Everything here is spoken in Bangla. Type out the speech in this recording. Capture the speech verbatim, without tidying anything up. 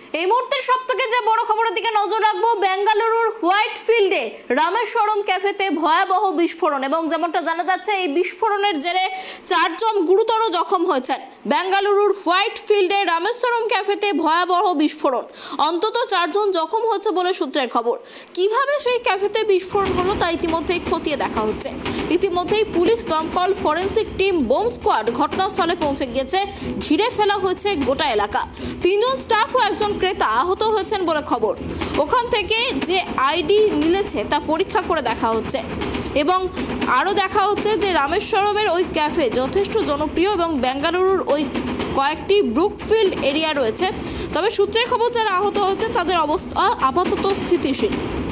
এই মুহূর্তের সবথেকে যে বড় খবরের দিকে নজর রাখবো, বেঙ্গালুরুর হোয়াইট ফিল্ডে রামেশ্বরম ক্যাফেতে ভয়াবহ বিস্ফোরণ এবং যেমনটা জানা যাচ্ছে এই বিস্ফোরণের জেরে চারজন গুরুতর জখম হয়েছেন। বেঙ্গালুরুর হোয়াইট ফিল্ডে রামেশ্বরম ক্যাফেতে ভয়াবহ বিস্ফোরণ, অন্তত চারজন জখম হয়েছে বলে সূত্রের খবর। কিভাবে সেই ক্যাফেতে বিস্ফোরণ হলো তা ইতিমধ্যেই খতিয়ে দেখা হচ্ছে। ইতিমধ্যেই পুলিশ, দমকল, ফরেন্সিক টিম, বোম স্কোয়াড ঘটনাস্থলে পৌঁছে গিয়েছে। ঘিরে ফেলা হয়েছে গোটা এলাকা। তিনজন স্টাফ ও একজন ক্রেতা আহত হয়েছেন বলে খবর। ওখান থেকে যে আইডি মিলেছে তা পরীক্ষা করে দেখা হচ্ছে এবং আরও দেখা হচ্ছে যে রামেশ্বরমের ওই ক্যাফে যথেষ্ট জনপ্রিয় এবং বেঙ্গালুরুর ওই কয়েকটি ব্রুকফিল্ড এরিয়া রয়েছে। তবে সূত্রের খবর যারা আহত হয়েছেন তাদের অবস্থা আপাতত স্থিতিশীল।